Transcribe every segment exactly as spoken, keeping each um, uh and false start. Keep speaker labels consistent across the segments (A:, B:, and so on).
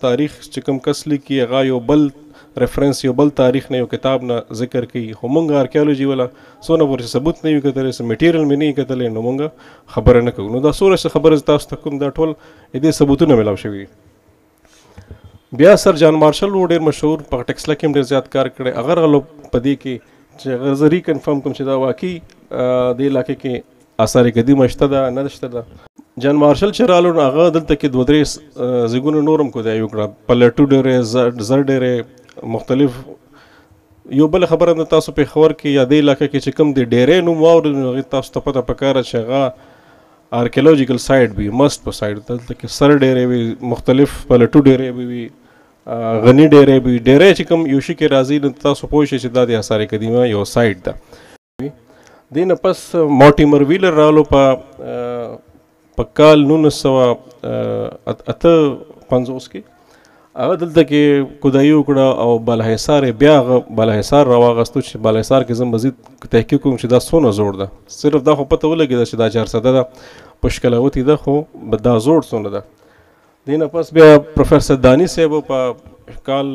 A: تاریخ چې کوم کس لیکي هغه یو بل ریفرنس یو بل تاریخ نه یو کتاب نه ذکر کوي خو مونږ آرکیالوجي والا څونه پورې ثبوت نه وي کتلی څه میټیریل مې نه وي کتلی نو مونږ خبره نه کوو نو دا څومره څه خبره تاسو ته کوم دا ټول د دې ثبوتونه میلاو شوي بیا سر جان مارشل و ډېر مشهور په ټکسلا کې هم ډېر زیات کار کړی هغه راغلو په دې کې چې هغه زه ریکنفرم کوم چې دا واقعي دې علاقې کې آثار قدیمه شته ده نه شته ده جان مارشل چې رالو نو هغه دلته کې دوه درې ځایونه نور هم کودای وکړه پلټو ډېرې زر ډېرې مختلف یو بل خبره ده تاسو په خبر کې یا دې علاقې کې چې کوم د ډېرې نوم واورئ نو هغې تاسو ته پته پکاره چې هغه آرکیالوجیکل سایټ وي مسټ په سایټ دلته کې سر ډېرې وي مختلف پلټو ډېرې به وي غني ډېرې وي ډېرې چې کوم یو شي کې راځي نو تاسو پوه شئ چې دا د آثار قدیمه یو سایټ ده دې نه پس مارټیمر ویلر رالو په په کال نولس سوه اته پنځوس کې هغه دلته کې کودایي وکړه او بالاحصار یې بیا هغه بالاحصار راواغستو چې بالاحصار کې زه مزید تحقیق کوم چې دا څونه زوړ ده صرف دا خو پته ولګېده چې دا چارسده ده پشکلاوتې ده خو دا زوړ څونه ده دې نه پس بیا پروفیسر دانی صاحب په کال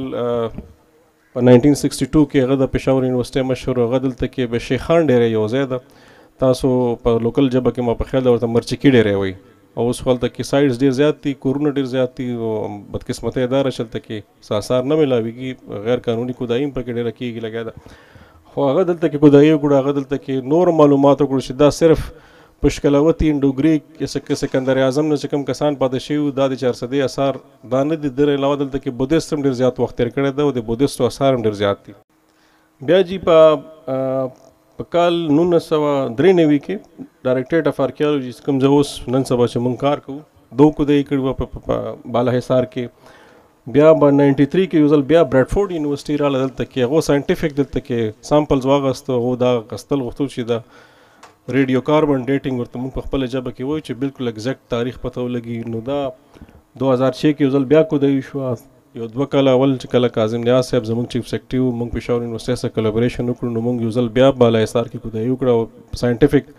A: په ناینټین سکسټي ټو کې هغه د پېښور یونیورسټۍ مشهور هغه دلته کې به شیخان ډېری یو ځای ده تاسو په لوکل ژبه کې ما په خیال ده ورته مرچکي ډېری وایي او اوس خو هلته کې سایډز ډېر زیات دي کورونه ډېر زیات دي او بدقسمتۍ دا ده چې هلته کې څه اثار نه میلاویږي غیر قانوني کودایي هم پکې ډېره کېږي لګیا ده خو هغه دلته کې کودایي وکړو هغه دلته کې نور معلومات وکړو چې دا صرف پشکلاوتي انډوګریک سکندر اعظم نه چې کوم کسان پاتې شوي دا د چارسدې اثار دا نه دي در علاوه دلته کې بودیست هم ډېر زیات وخت تېر کړی ده او د بودیستو اثار هم ډېر زیات دي بیا جی په په کال نولس سوه درې نوي کې ډایرکټریټ اف آرکیالوجي کوم ځای اوس نن سبا چې مونږ کار کوو دو کودایي کړي وه په بالاحصار کې بیا به ناینټي تھری کې یو ځل بیا برډفورډ یونیورسټي راغله دلته کې هغو ساینټیفک دلته کې سامپلز واغسته هغو دا غستل غوښتل چې دا ریډیو کاربن ډیټینګ ورته مونږ په خپله ژبه کې وایو چې بالکل اګزیکټ تاریخ پته ولګي نو دا دو هزار چھ کې یو ځل بیا کودایي شوه یو دوه کاله اول چې کله کاظم نیاز صاحب زموږ چیف سیکرټري وو موږ پېښور یونیورسټۍ سره کلابریشن وکړو نو موږ یو ځل بیا بالاحصار کې کودایي وکړه او ساینټیفک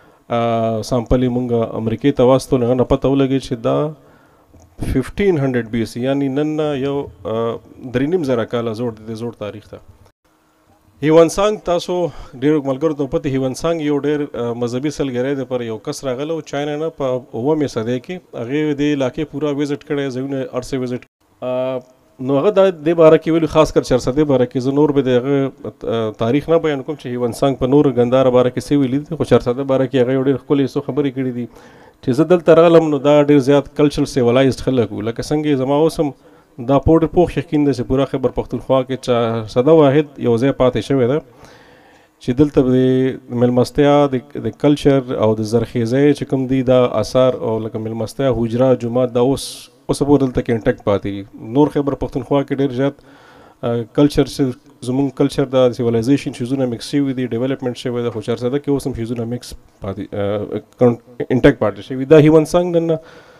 A: سامپل یې موږ امریکې ته واستو نو هغه نه پته ولګېد چې دا ففټین هنډرډ بي سي یعنې نن نه یو درې نیم زره کاله زوړ دی د زوړ تاریخ ته هیوان سانګ تاسو ډېرو ملګرو ته پته هیوان سانګ یو ډېر مذهبي سلګری دی پر یو کس راغلی و چاینا نه په اوومې صدۍ کې هغې دې علاقې پوره وزټ کړی ځایونه هر څه وزټ نو هغه د دې باره کې ویلي خاص کر چارسدې باره کې زه نور به د هغه تاریخ نه بیان کوم چې هیوان سانګ په نور ګنداره باره کې څه ویلي دي خو چارسده باره کې هغه یو ډېر ښکلې څو خبرې کړي دي چې زه دلته راغلم نو دا ډېر زیات کلچرل سیولایزډ خلک وو لکه څنګه زما اوس هم دا پوډر پوخ یقین دی چې پوره خیبر پښتونخوا کې چارسده واحد یو ځای پاتې شوی ده چې دلته د میلمستیا د کلچر او د زرخیزۍ چې کوم دي دا اثار او لکه میلمستیا حجره جومات دا اوس اوس پورې دلته کې انټیکټ پاتې نور خیبر پښتونخوا کې ډېر زیات کلچر چې زموږ کلچر د سیویلایزیشن شیزونه مکس شوي دي ډیولپمنټ شوی ده خو چارسده کې اوس هم شیزونه مکس پاتې انټیکټ پاتې شوي دا هیوان سانګ نن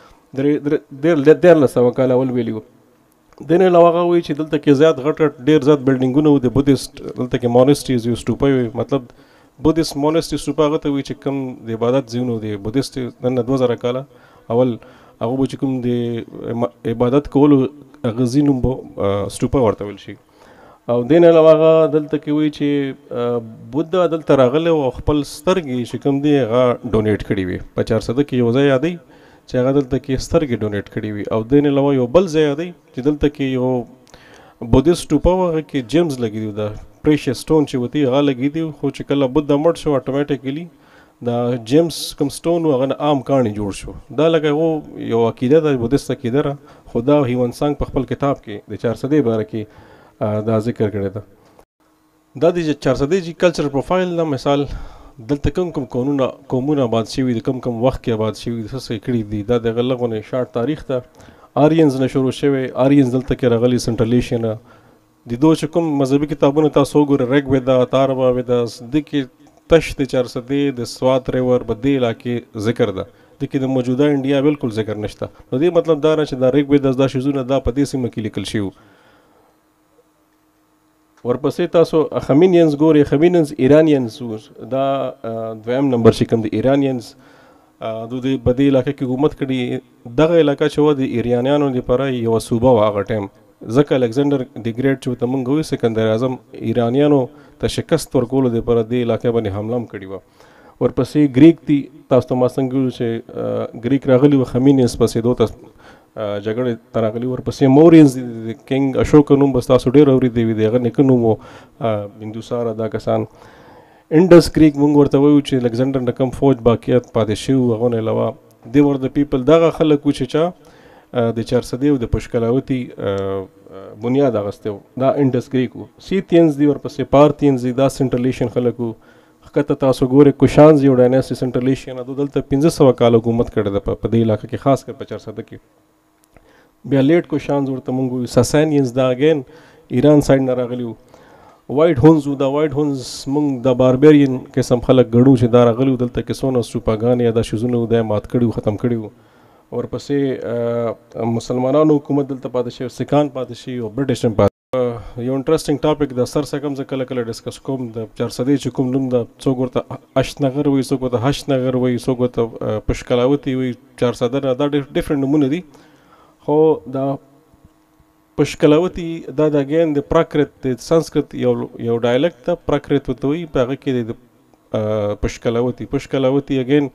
A: نه دیارلس سوه کاله اول ویلي وو دې نه علاوه هغه وایي چې دلته کې زیات غټ غټ ډېر زیات بلډینګونه وو د بودیسټ دلته کې مونسټریز یو سټوپۍ وي مطلب بودیسټ مونسټري سټوپا هغه ته وایي چې کوم د عبادت ځایونه دي بودیسټ نن نه دوه زره کاله اول هغه به چې کوم د عبادت کولو هغه ځای نوم به سټوپا ورته ویل شي او دې نه علاوه هغه دلته کې وایي چې بوده دلته راغلی او خپل سترګې چې کوم دي هغه ډونیټ کړي وي په چارسده کې یو ځای یادوي چې هغه دلته کې سترګې ډونیټ کړي وي او دې نه علاوه یو بل ځای یادوي چې دلته کې یو بودیسټ سټوپا و هغه کې جیمز لګي دي دا پریشس سټون چې وتی هغه لګي دي خو چې کله بوده مړ شو اټومیټیکلی دا جیمز کوم سټون و هغه عام کاڼي جوړ شو دا لکه هغو یو عقیده ده بودیست عقیده ده خو دا هیوان سانګ په خپل کتاب کې د چارسدې باره کې دا ذکر کړی ده دا د چارسدې جي کلچر پروفایل دا مثال دلته کوم کوم قومونه قومونه آباد شوي دي کوم کوم وخت کې آباد شوي دي څه څه کړي دي دا د هغه لغونې شارټ تاریخ ده آریینز نه شروع شوی آریینز دلته کې راغلي سنټرل ایشیا نه د دو چې کوم مذهبي کتابونه تاسو وګورئ ریګ ویدا اتاروا ویدا د کې تش د چارسدې د سوات ریور په دې علاقې ذکر ده د کې د موجوده انډیا بالکل ذکر نشته نو دې مطلب دا نه چې دا ریګ ویدا دا شیزونه دا په دې سیمه کې لیکل شوي ورپسې تاسو خمینینز ګورئ خمینینز ایرانینز دا دویم نمبر چې کوم د ایرانینز د دې په دې علاقه کې حکومت کړي. دغه علاقه چې وه د ایرانیانو لپاره یوه صوبه وه هغه ټایم، ځکه الکسندر د ګریټ چې ورته موږ وایو سکندر اعظم ایرانیانو ته شکست ورکولو دپاره دې علاقې باندې حمله هم کړې وه. ورپسې ګریک دي، تاسو ته ما څنګه ویلو چې ګریک راغلي وه خمینس پسېدو ته جګړې ته راغلي. ورپسې مورینز دي، د کنګ اشوک نوم به ستاسو ډېر اورېدی وي، د هغه نیکه نوم و بندوساره. دا کسان انډس کریک مونږ ورته وایو چې الکسندر نه کم فوج باقیات پاتې شوي وو، هغو نه علاوه دې ور د پیپل دغه خلک وو چې چا د چارسدې او د پشکلاوتي بنیاد اخیستی و، دا انډس کریک وو. سیتینز دي، ورپسې پارتینز دي، دا سنټرل ایشین خلک وو. ښکته تاسو ګورئ کوشانز یو ډایناسټي سنټرل ایشین دو دلته پنځه سوه کاله حکومت کړی ده په دې علاقه کې، خاص کر په چارسده کې. بیا لیټ کوشانز ورته مونږ وایو. ساسانینز دا اګین ایران سایډ نه راغلي وو. وایټ هونز وو، دا وایټ هونز مونږ د باربیرین قسم خلک ګڼو چې دا راغلي وو دلته کې څونه سوپاګانې یا دا شیزونه وو دا یې مات کړي وو، ختم کړي وو. ورپسې مسلمانانو حکومت دلته پاتې شوی، سکان پاتې شوي او برټش هم پاتې. یو انټرسټینګ ټاپک د سر سکم زه کله کله ډسکس کوم، د چارسدې چې کوم نوم ده څوک ورته اشت نغر وایي، څوک ورته هشت نغر وایي، څوک ورته پشکلاوتي وایي، چارسده نه دا ډفرنټ نومونه دي. خو دا پشکلاوتي دا د اګین د پراکرت د سنسکرت یو یو ډایلکټ ده، پراکرت ورته وایي، په هغه کې د پشکلاوتي پشکلاوتي اګین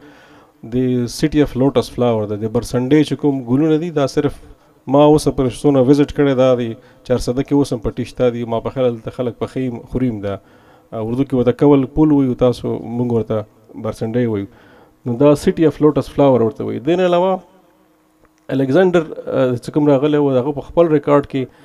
A: د سټي اف لوټس فلاور ده. د برسنډې چې کوم ګلونه دي دا صرف ما اوس پر څونه وزټ کړی دا د چارسده کې اوس هم پټي شته دي، ما په خیال دلته خلک پخې خوریم ده، اردو کې ورته کول پول وایو، تاسو مونږ ورته برسنډې وایو. نو دا سټي اف لوټس فلاور ورته وایي. دې نه علاوه الکسندر چې کوم راغلی و هغه په خپل ریکارډ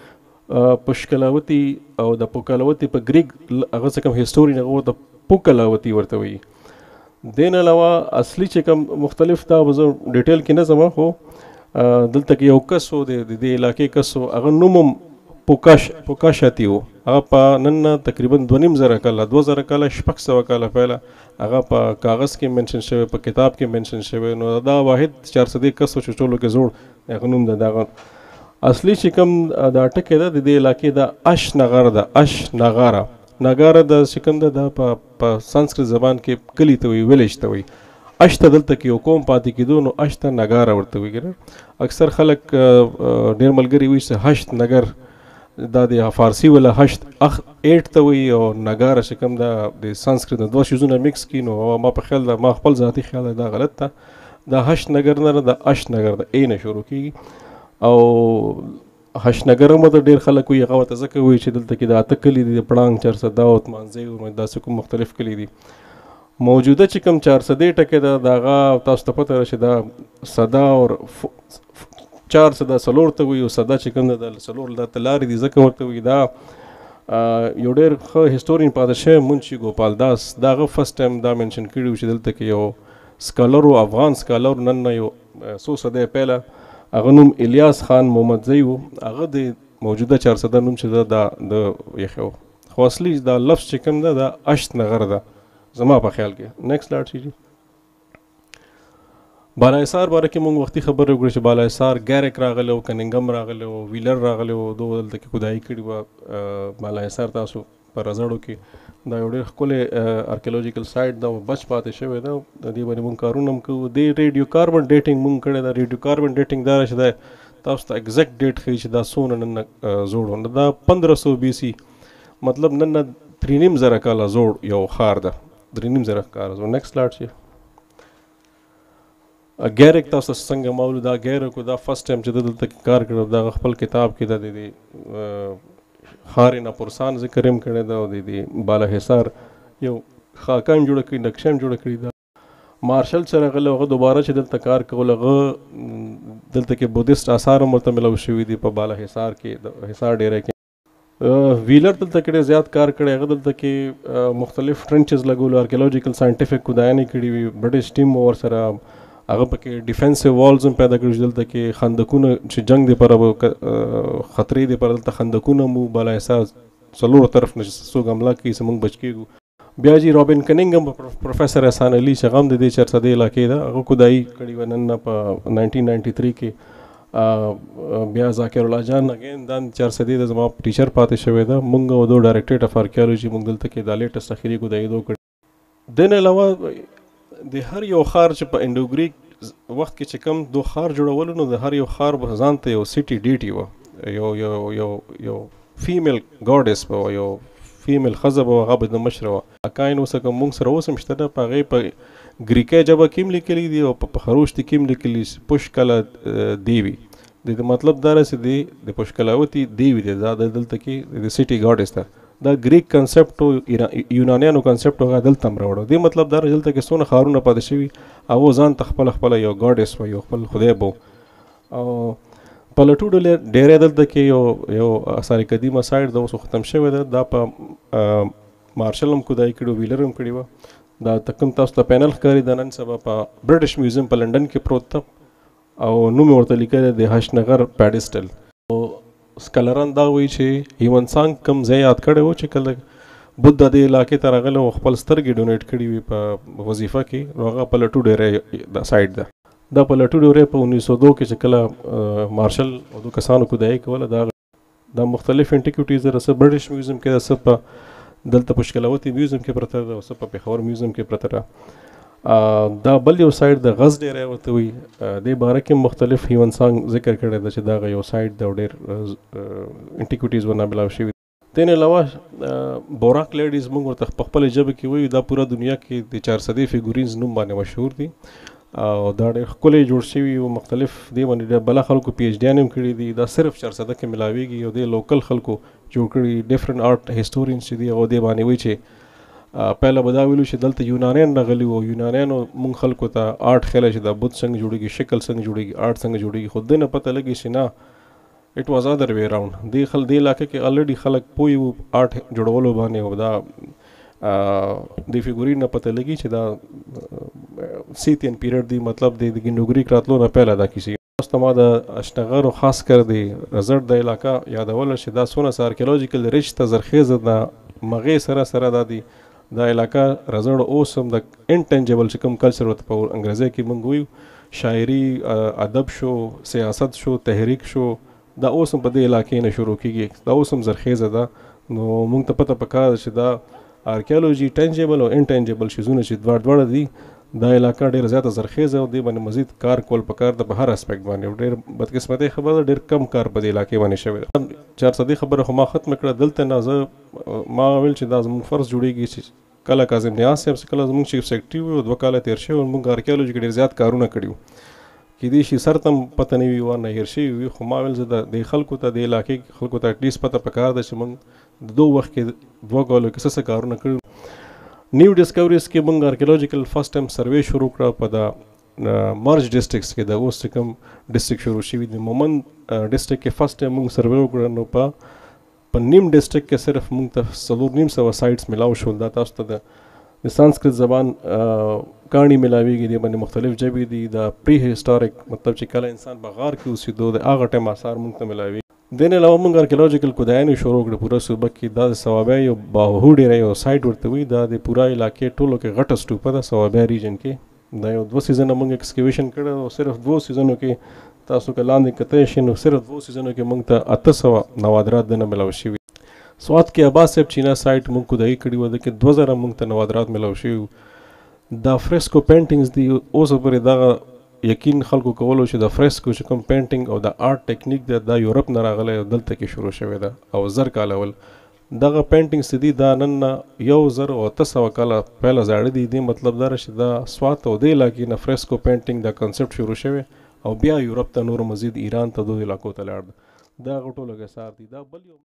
A: کې پشکلاوتي او د پوکلاوتي په ګریک هغه څه کوم هیسټورین هغه ورته پوکلاوتي ورته وایي. دې نه علاوه اصلي چې کوم مختلف دا به زه ډیټیل کې نه ځم، خو دلته کې یو کس و د دې علاقې کس و، هغه نوم هم پوکاش پوکاشاتي و. هغه په نن نه تقریبا دوه نیم زره کاله دوه زره کاله شپږ سوه کاله پهله هغه په کاغذ کې منشن شوی، په کتاب کې منشن شوی. نو دا واحد چارسدې کس و چې ټولو کې زوړ هغه نوم ده. دغه اصلي چې کوم دا ټکی ده د دې علاقې د اش نغاره ده، اش نغاره نغاره د چې کوم ده دا په سنسکرت زبان کې کلي ته وایي، ویلیج ته وایي. اش ته دلته کې یو قوم پاتې کېدو نو اش ته نګاره ورته وایي. اکثر خلک ډېر ملګري وایي چې هشت نګر دا د فارسي ولا هشت اخ ایټ ته وایي، او نګاره چې کوم دا د سنسکرت نه دوه شیزونه مکس کړي. نو ما په خیال ده، ما خپل ذاتي خیال ده دا غلط ده، دا هشت نګر نه ده، اش نګر ده، ای نه شروع کېږي. او هشت نګر هم ته ډېر خلک وایي، هغه ورته ځکه وایي چې دلته کې د اته کلي دي، د پړانګ، چارسده او مانځی او داسې کوم مختلف کلي دي. موجوده چې کوم چارسدې ټکی ده د هغه تاسو ته پته راشي دا سده او چار سده څلور ته وایي، او سده چې کوم ده د څلور دا ته لارې دي ځکه ورته وایي. دا یو ډېر ښه هسټورین پاتې شوی منشي ګوپال داس، دا هغه فسټ ټایم دا منشن کړي و چې دلته کې یو سکالر و، افغان سکالر، نن نه یو څو صدۍ پهله، هغه نوم الیاس خان محمدزی و، هغه د موجوده چارسده نوم چې ده دا د یخی و. خو اصلي دا لفظ چې کوم ده دا اشت نغر ده زما په خیال کې. نیکسټ لاړ شي. بالا حصار باره کې مونږ وختي خبرې وکړو چې بالا حصار ګیرک راغلی و، کننګم راغلی و، ویلر راغلی و، دو دلته کې خدایي کړي وه. بالا حصار تاسو په رزړو کې دا یو ډېر ښکلی ارکیولوجیکل سایټ ده او بچ پاتې شوی ده. د دې باندې مونږ کارونه هم کوو. دې ریډیو کاربن ډیټینګ مونږ کړی ده. ریډیو کاربن ډیټینګ دا چې دی تاسو ته اګزیکټ ډیټ ښیي چې دا څومره نن زوړ و. دا پندره سو بي سي، مطلب نن نه درې نیم زره کاله زوړ یو ښار ده، درې نیم زره کاله زوړ. نیکسټ لاړ شي. ګیرک تاسو څنګه مولو دا ګیرک دا فرست ټایم چې دلته کې کار کړی دا خپل کتاب کې د دې ښار نه پرسان ذکر هم کړی ده، او د دې بالا حصار یو خاکه هم جوړه کړي، نقشه هم جوړه کړې ده. مارشل چې راغلی هغه دوباره چې دلته کار کول، هغه دلته کې بودیسټ آثار هم ورته ملو شوي دي په بالا حصار کې، د حصار ډیری کې. ویلر دلته کې ډېر زیات کار کړی، هغه دلته کې مختلف ټرنچز لګولو، ارکیولوجیکل ساینټیفک خدایانې کړي وي، برټش ټیم ورسره هغه پکې ډیفینسیو والز هم پیدا کړي. دلته کې خندقونه چې جنگ دپاره خطرې دپاره دلته خندقونه مو بالا حصار څلورو طرف نه څوک حمله کوي چې موږ بچ کېږو. بیا جي رابن کننګ هم پروفیسر احسان علي چې هغه هم د دې چارسدې علاقې ده، هغه خدایي کړې وه نن په ناینټین ناینټي تھری کې. بیا ذاکر الله جان اګین دا چارسدې د زما ټیچر پاتې شوی ده. موږ او دو ډایرکټریټ اف آرکیالوجي موږ دلته کې دا لیټسټ اخري خدایي دو کړي. دې نه علاوه د هر یو ښار چې په انډوګریک وخت کې چې کوم دو ښار جوړولو نو د هر یو ښار به ځان ته یو سټي ډیټي وه، یو یو یو یو فیمیل ګاډس به وه، یو فیمیل ښځه به وه، هغه به د مشره وه. اکاین اوس که موږ سره اوس هم شته ده، په هغې په ګریکۍ ژبه کې هم لیکلي دي او په خروشتي کې هم لیکلي پشکله دیوي. د دې مطلب دا رسې دی د پشکلاوتي دیوي دی، دا دلته کې د سټي ګاډس ده. دا ګریک کنسپټ او یونانیانو کنسپټ هغه دلته هم راوړو. دې مطلب دا دلته کې څونه ښارونه پاتې شوي هغو ځان ته خپله خپله یو ګاډس وه، یو خپل خدای به او پلټو ډیری دلته کې یو یو آثار قدیمه سایډ ده، اوس ختم شوی ده. دا په مارشل هم کودای کړي، ویلر هم کړي وه. دا کوم تاسو ته پینل ښکاري دا نن سبا په برټش میوزیم په لندن کې پروت ده او نوم یې ورته لیکلی د هشنغر پیډسټل. سکالران دا وایي چې هیون سانګ کوم ځای یاد کړی و چې کله بودھ د دې علاقې ته راغلی او خپل سترګې ډونیټ کړي وي په وظیفه کې، نو هغه په لټو ډیری دا سایډ ده. دا په لټو ډیری په انیس سو دو کې چې کله مارشل او دو کسانو کودایي کوله، دا دا مختلف انټیکوټیز ده، څه برټش میوزیم کې ده، څه په دلته پشکلاوتي میوزیم کې پرته ده، او څه په پېښور میوزیم کې پرته ده. دا بل یو سایډ د غز ډیری ورته وایي، دې باره کې مختلف هیون سانګ ذکر کړی ده چې دغه یو سایډ ده او ډېر انټیکوټیز ورنه ملاو شوي. دې نه علاوه بوراک لیډیز موږ ورته په خپله ژبه کې وایو، دا پوره دنیا کې د چارسدې فیګورینز نوم باندې مشهور دي او دا ډېر ښکلی جوړ شوي او مختلف دې باندې بله خلکو پی ایچ ډیان هم کړي دي. دا صرف چارسده کې ملاویږي او دې لوکل خلکو جوړ کړي ډفرنټ آرټ هسټورینز چې دي هغو دې باندې وایي چې پهله به دا ویلو چې دلته یونانیان راغلي وو، یونانیانو موږ خلکو ته آرټ ښیلی چې دا بت څنګه جوړېږي، شکل څنګه جوړېږي، آرټ څنګه جوړېږي. خو دې نه پته لګي چې نه، اټ واز ادر وی راوند. دې خل دې علاقې کې الریډي خلک پوه وو آرټ جوړولو باندې او دا د فیګورین نه پته لګي چې دا سیتین پیریډ دی، مطلب د انډوګریک راتلو نه پهله دا کیسې. اوس ته ما د اشنغر خاص کر د رزړ د علاقه یادوله چې دا څونه څه ارکیولوجیکل ریچ ته زرخیزه ده، مغې سره سره دا دي دا علاقه رزړ اوس هم د انټنجبل چې کوم کلچر ورته په انګریزي کې موږ وایو، شاعري، ادب شو، سیاست شو، تحریک شو، دا اوس هم په دې علاقې نه شروع کېږي، دا اوس هم زرخیزه ده. نو موږ ته پته پکار ده چې دا آرکیولوژي ټنجبل او انټنجبل شیزونه چې دواړه دواړه دي، دا علاقه ډېره زیاته زرخیزه او دې باندې مزید کار کول پکار ده په هر اسپیکټ باندې. ډېر بدقسمتۍ خبره ده، ډېر کم کار په دې علاقې باندې شوی ده. چارسدې خبره خو ما ختمه کړه. دلته نه زه ما ویل چې دا زموږ فرض جوړېږي چې کله کاظم نیاز صاحب څه کله زموږ چیف سیکرټري وي، دوه کاله تېر شوي، موږ آرکیولوژي کې ډېر زیات کارونه کړي وو، کیدای شي سر ته هم پته نه وي ورنه هېر شوي وي. خو ما ویل زه د دې خلکو ته د علاقې خلکو ته اټلیسټ پته پکار ده چې موږ د دو وخت کې دوه کالو کې څه څه کارونه کړي. نیو ډسکوریز کې موږ آرکیولوجیکل فرست ټایم سروې شروع کړه په د مرج ډسټرکټس کې. د اوس چې کوم ډسټرکټ شروع شوي د مومند ډسټرکټ کې فرست ټایم موږ سروې وکړه، نو په په نیم ډسټرکټ کې صرف موږ ته څلور نیم سوه سایټس ملاو شول. دا تاسو ته د سانسکرت زبان کاڼي ملاویږي، دې باندې مختلف ژبې دي. د پری هسټاریک مطلب چې کله انسان په غار کې اوسېدو د هغه ټایم آثار موږ ته ملاوي. دې نه علاوه موږ آرکیولوجیکل کودایانې شروع کړه پوره صوبه کې. دا د صوابیا یو باهو ډیری یو سایټ ورته وایي، دا د پوره علاقې ټولو کې غټه سټوپه ده صوابیا ریجن کې. دا یو دوه سیزنه موږ ایکسکیویشن کړی او صرف دوه سیزنو کې تاسو که لاندې کتلی شئ نو صرف دوه سیزنو کې موږ ته اته سوه نوادرات دنه ملاو شوي. سوات کې عباس صاحب چینا سایټ موږ کودایي کړي وه، د کې دوه زره موږ ته نوادرات ملاو شوي. دا فرسکو پینټینګز دي، اوس پورې دغه یقین خلکو کولو چې د فرسکو چې کوم پینټینګ او د آرټ ټیکنیک ده دا یورپ نه راغلی او دلته کې شروع شوی ده او زر کاله اول دغه پینټینګز دي دا نن نه یو زر او اته سوه کاله پهله زاړه دي. دې مطلب دا چې دا سوات او دې علاقې نه فرسکو پینټینګ دا کنسپټ شروع شوی او بیا یورپ ته نور مزید ایران ته دو علاقو ته لاړ. دا هغه ټول اثار دي. دا بل یو